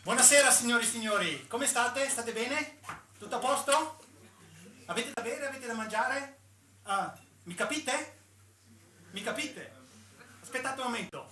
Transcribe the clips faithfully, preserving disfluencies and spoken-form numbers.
Buonasera signori e signori, come state? State bene? Tutto a posto? Avete da bere? Avete da mangiare? Ah, mi capite? Mi capite? Aspettate un Momento.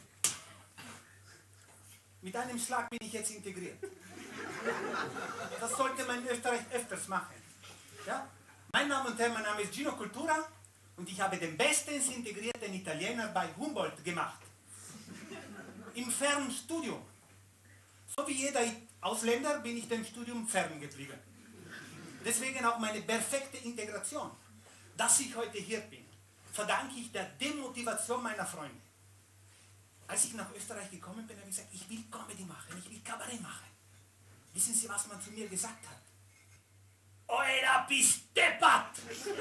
Mit einem Schlag bin ich jetzt integriert. Das sollte man in Österreich öfters machen. Ja? Meine Damen und Herren, mein Name ist Gino Cultura und ich habe den bestens integrierten Italiener bei Humboldt gemacht. Im Fernstudium. So wie jeder Ausländer bin ich dem Studium ferngeblieben. Deswegen auch meine perfekte Integration. Dass ich heute hier bin, verdanke ich der Demotivation meiner Freunde. Als ich nach Österreich gekommen bin, habe ich gesagt, ich will Comedy machen, ich will Kabarett machen. Wissen Sie, was man zu mir gesagt hat? Oida bist deppert!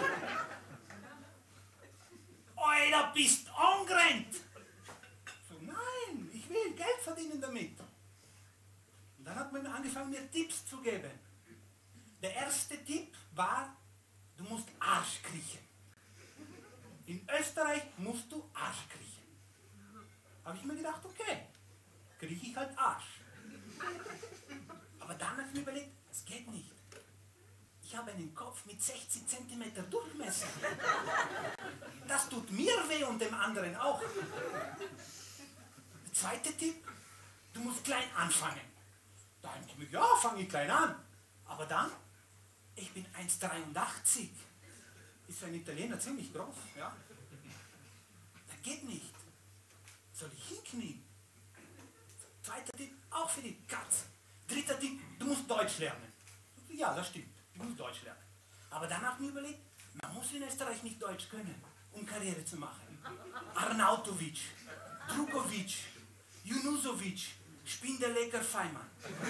Oida bist ongrennt! So, nein, ich will Geld verdienen damit. Und dann hat man angefangen, mir Tipps zu geben. Der erste Tipp war, du musst Arsch kriechen. In Österreich musst du Arsch kriechen. Habe ich mir gedacht, okay, krieche ich halt Arsch. Aber dann habe ich mir überlegt, das geht nicht. Ich habe einen Kopf mit sechzig Zentimeter Durchmesser. Das tut mir weh und dem anderen auch. Der zweite Tipp, du musst klein anfangen. Da habe ich mir gedacht, ja, fange ich klein an. Aber dann, ich bin eins Komma dreiundachtzig. Ist für einen Italiener ziemlich groß. Ja? Das geht nicht. Soll ich hinknien? Zweiter Tipp, auch für die Katze. Dritter Tipp, du musst Deutsch lernen. Ja, das stimmt, du musst Deutsch lernen. Aber dann habe ich mir überlegt, man muss in Österreich nicht Deutsch können, um Karriere zu machen. Arnautovic, Drugovic, Junusovic, Spindelecker Feimann.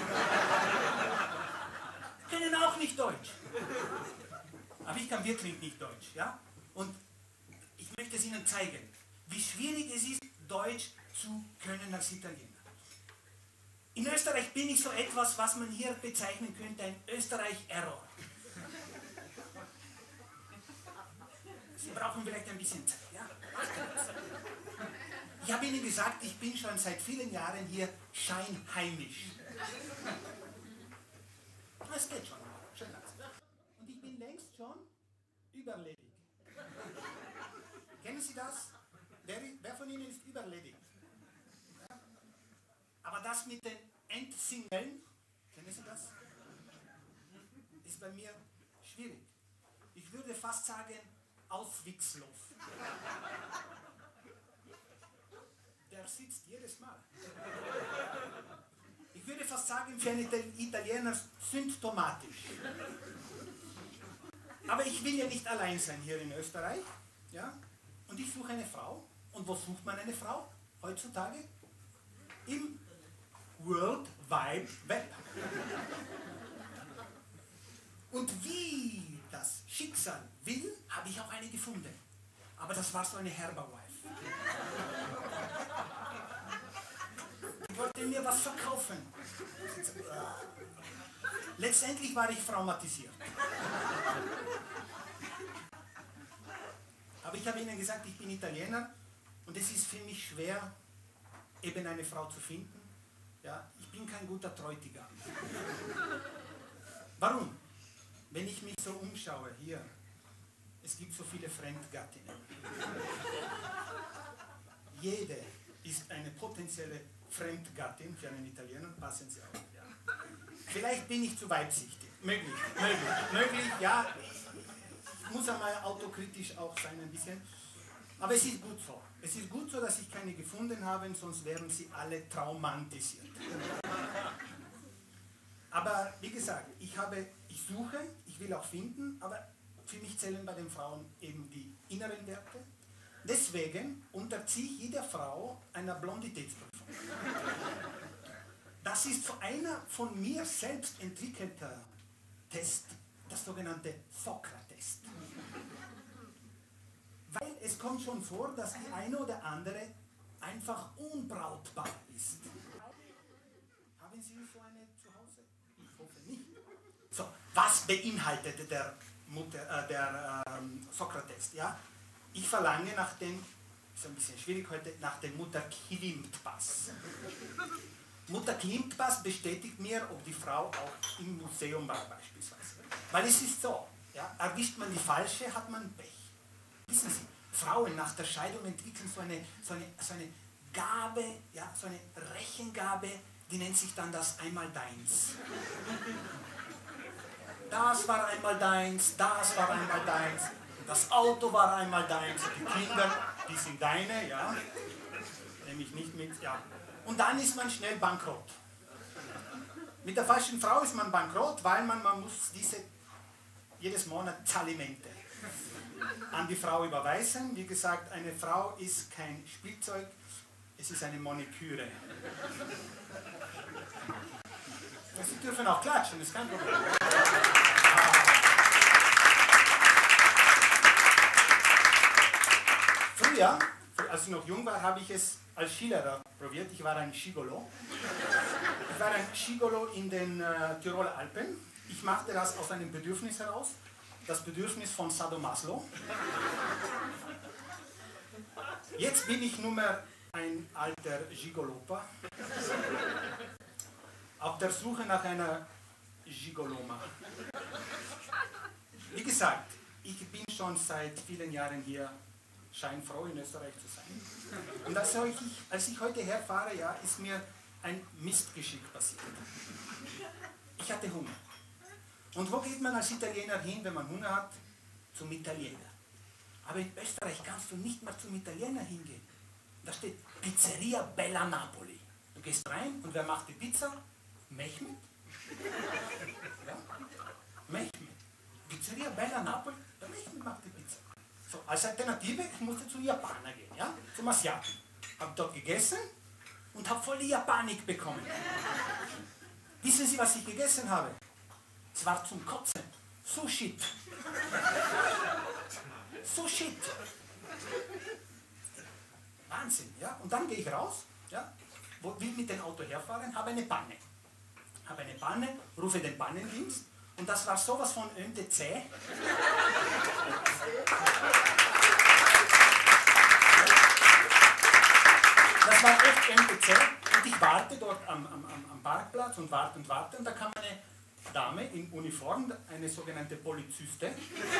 Können auch nicht Deutsch. Aber ich kann wirklich nicht Deutsch. Ja? Und ich möchte es Ihnen zeigen, wie schwierig es ist, Deutsch zu können als Italiener. In Österreich bin ich so etwas, was man hier bezeichnen könnte, ein Österreich-Error. Sie brauchen vielleicht ein bisschen Zeit. Ja? Ich habe Ihnen gesagt, ich bin schon seit vielen Jahren hier scheinheimisch. Es geht schon. Schön langsam. Und ich bin längst schon überledig. Kennen Sie das? Wer, wer von Ihnen ist überledig? Ja? Aber das mit den Entsingeln, kennen Sie das? Ist bei mir schwierig. Ich würde fast sagen, auswichtslos. Der sitzt jedes Mal. Ich würde fast sagen, für einen Italiener symptomatisch. Aber ich will ja nicht allein sein hier in Österreich. Ja? Und ich suche eine Frau. Und wo sucht man eine Frau heutzutage? Im World Wide Web. Und wie das Schicksal will, habe ich auch eine gefunden. Aber das war so eine Herberwife. Die wollte mir was verkaufen. Letztendlich war ich traumatisiert. Aber ich habe Ihnen gesagt, ich bin Italiener und es ist für mich schwer, eben eine Frau zu finden. Ja, ich bin kein guter Bräutigam. Warum? Wenn ich mich so umschaue, hier, es gibt so viele Fremdgattinnen. Jede ist eine potenzielle Fremdgattin für einen Italiener, passen Sie auf. Ja. Vielleicht bin ich zu weitsichtig. Möglich, möglich, möglich, ja. Ich muss einmal autokritisch auch sein ein bisschen. Aber es ist gut so. Es ist gut so, dass ich keine gefunden habe, sonst wären sie alle traumatisiert. Aber wie gesagt, ich, habe, ich suche, ich will auch finden, aber für mich zählen bei den Frauen eben die inneren Werte. Deswegen unterziehe ich jeder Frau einer Blonditätsprüfung. Das ist so einer von mir selbst entwickelter Test, das sogenannte Sokra-Test. Weil es kommt schon vor, dass die eine oder andere einfach unbrautbar ist. Haben Sie so eine zu Hause? Ich hoffe nicht. So, was beinhaltet der, Mutter, äh, der ähm, Sokra-Test? Ja? Ich verlange nach dem, ist ein bisschen schwierig heute, nach dem Mutter-Klimt-Pass. Mutter Klimt-Pass bestätigt mir, ob die Frau auch im Museum war beispielsweise. Weil es ist so, ja, erwischt man die Falsche, hat man Pech. Wissen Sie, Frauen nach der Scheidung entwickeln so eine, so eine, so eine Gabe, ja, so eine Rechengabe, die nennt sich dann das einmal deins. Das war einmal deins, das war einmal deins, das Auto war einmal deins, die Kinder, die sind deine, ja, nehme ich nicht mit, ja. Und dann ist man schnell bankrott. Mit der falschen Frau ist man bankrott, weil man, man muss diese jedes Monat Alimente an die Frau überweisen. Wie gesagt, eine Frau ist kein Spielzeug, es ist eine Moniküre. Sie dürfen auch klatschen, das ist kein Problem. Früher, als ich noch jung war, habe ich es als Skilehrer probiert. Ich war ein Skigolo. Ich war ein Skigolo in den äh, Tiroler Alpen. Ich machte das aus einem Bedürfnis heraus. Das Bedürfnis von Sadomaso. Jetzt bin ich nur mehr ein alter Gigolopa. Auf der Suche nach einer Gigoloma. Wie gesagt, ich bin schon seit vielen Jahren hier scheinfroh in Österreich zu sein. Und als ich, als ich heute herfahre, ja, ist mir ein Mistgeschick passiert. Ich hatte Hunger. Und wo geht man als Italiener hin, wenn man Hunger hat? Zum Italiener. Aber in Österreich kannst du nicht mal zum Italiener hingehen. Da steht Pizzeria Bella Napoli. Du gehst rein und wer macht die Pizza? Mehmet. Ja? Mehmet. Pizzeria Bella Napoli, der Mehmet macht die Pizza. So, als Alternative, ich musste zu Japaner gehen, ja? Zum Asiaten. Habe dort gegessen und habe voll die Japanik bekommen. Wissen Sie, was ich gegessen habe? Es war zum Kotzen. Sushi. Sushi. Wahnsinn, ja? Und dann gehe ich raus, ja? Wo, will mit dem Auto herfahren, habe eine Panne. Habe eine Panne, rufe den Pannendienst und das war sowas von M T C. Das war echt M T C und ich warte dort am, am, am Parkplatz und warte und warte und da kam eine Dame in Uniform, eine sogenannte Poliziste.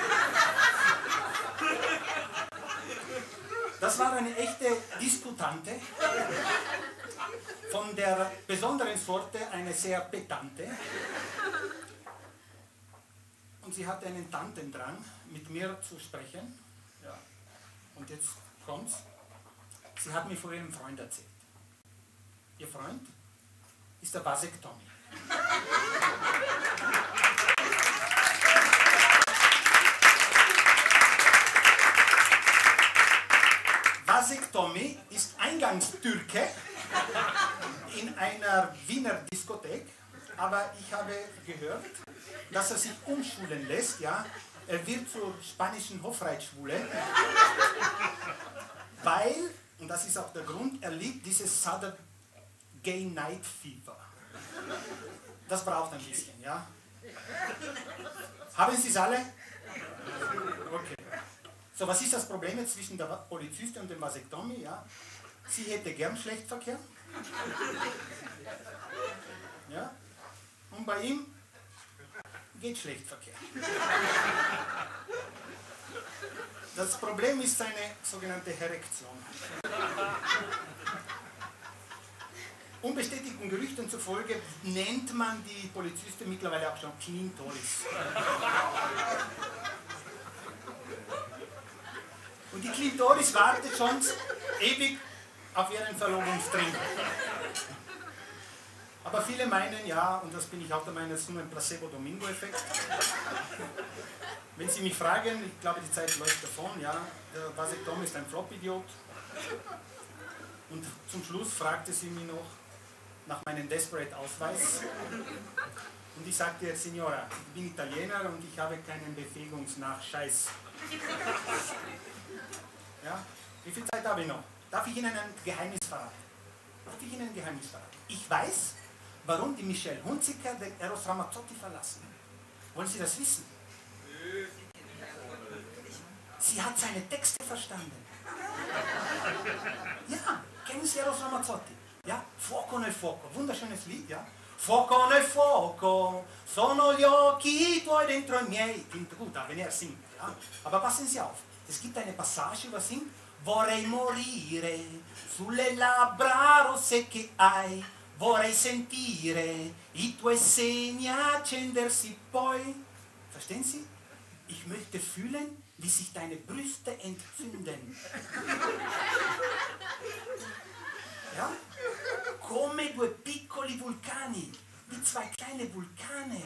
Das war eine echte Disputante, von der besonderen Sorte eine sehr petante. Und sie hatte einen Tantendrang, mit mir zu sprechen. Ja. Und jetzt kommt's. Sie hat mir von ihrem Freund erzählt. Ihr Freund ist der Vasektomie. Vasektomie ist Eingangstürke in einer Wiener Diskothek, aber ich habe gehört, dass er sich umschulen lässt, ja. Er wird zur spanischen Hofreitschwule, weil, und das ist auch der Grund, er liebt dieses Southern Gay Night Fever. Das braucht ein bisschen, ja. Haben Sie es alle? Okay. So, was ist das Problem jetzt zwischen der Polizistin und dem Vasektomie? Ja? Sie hätte gern Schlechtverkehr. Ja? Und bei ihm geht Schlechtverkehr. Das Problem ist seine sogenannte Erektion. Unbestätigten Gerüchten zufolge nennt man die Polizistin mittlerweile auch schon Klintoris. Und die Klitoris wartet schon ewig auf ihren Verlobungsring. Aber viele meinen, ja, und das bin ich auch der Meinung, das ist nur ein Placebo-Domingo-Effekt. Wenn Sie mich fragen, ich glaube, die Zeit läuft davon, ja, der Vasektom ist ein Flop-Idiot. Und zum Schluss fragte sie mich noch nach meinem Desperate-Ausweis. Und ich sagte, Signora, ich bin Italiener und ich habe keinen Befähigungsnachscheiß. Ja? Wie viel Zeit habe ich noch? Darf ich Ihnen ein Geheimnis verraten? Darf ich Ihnen ein Geheimnis verraten? Ich weiß, warum die Michelle Hunziker den Eros Ramazzotti verlassen. Wollen Sie das wissen? Sie hat seine Texte verstanden. Ja, kennen Sie Eros Ramazzotti? Ja, fuoco nel fuoco, wunderschönes Lied, ja. Fuoco nel fuoco, sono gli occhi tuoi dentro i miei. Klingt gut, wenn er singt, ja. Aber passen Sie auf, es gibt eine Passage, wo er singt, vorrei morire sulle labbra rosse che hai, vorrei sentire i tuoi segni accendersi poi. Verstehen Sie? Ich möchte fühlen, wie sich deine Brüste entzünden. Ja? Come due piccoli vulcani, wie zwei kleine Vulkane.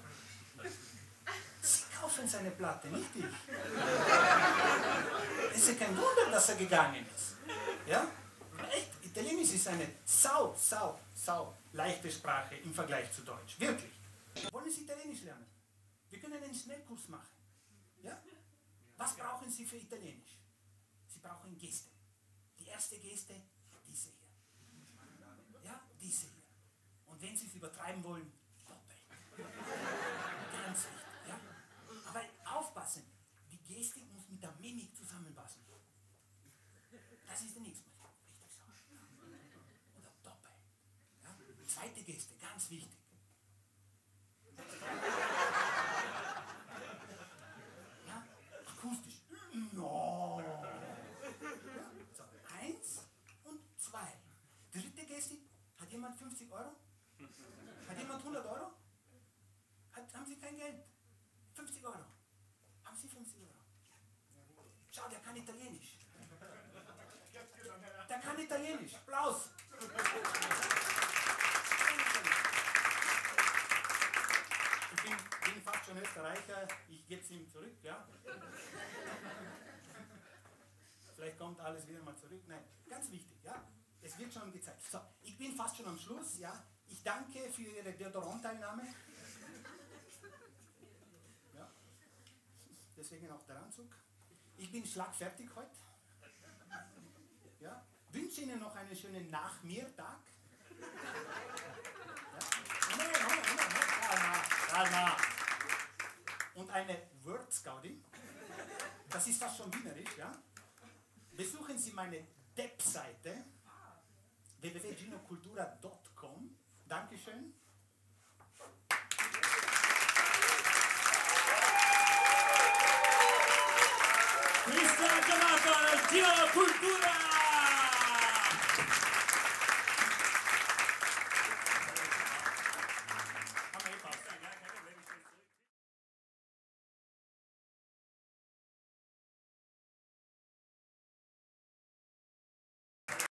Sie kaufen seine Platte, nicht ich. Es ist ja kein Wunder, dass er gegangen ist. Ja? Echt, Italienisch ist eine sau, sau, sau leichte Sprache im Vergleich zu Deutsch. Wirklich. Wollen Sie Italienisch lernen? Wir können einen Schnellkurs machen. Ja? Was brauchen Sie für Italienisch? Sie brauchen Geste. Die erste Geste, diese hier. Ja, diese hier. Und wenn Sie es übertreiben wollen, doppelt. Ganz wichtig. Ja? Aber aufpassen, die Gestik muss mit der Mimik zusammenpassen. Das ist der nächste. Richtig so. Oder doppelt. Ja? Zweite Geste, ganz wichtig. Ja? Akustisch. No. Ja? So, eins und zwei. Dritte Gestik. Hat jemand fünfzig Euro? Hat jemand hundert Euro? Hat, haben Sie kein Geld? fünfzig Euro. Haben Sie fünfzig Euro? Schau, der kann Italienisch. Der kann Italienisch. Applaus. Ich bin, bin fast schon Österreicher. Ich gebe es ihm zurück. Ja? Vielleicht kommt alles wieder mal zurück. Nein, ganz wichtig. Ja? Es wird schon gezeigt. So, ich bin fast schon am Schluss. Ja? Ich danke für Ihre Deodorant-Teilnahme. Ja? Deswegen auch der Anzug. Ich bin schlagfertig heute. Ja? Wünsche Ihnen noch einen schönen Nach-mir-Tag. Ja? Nein, nein, nein, nein, nein, nein. Und eine Word-Scouting. Das ist fast schon wienerisch. Ja? Besuchen Sie meine Webseite w w w punkt ginocultura punkt com. Dankeschön. Cristian Giammato, Gino Cultura.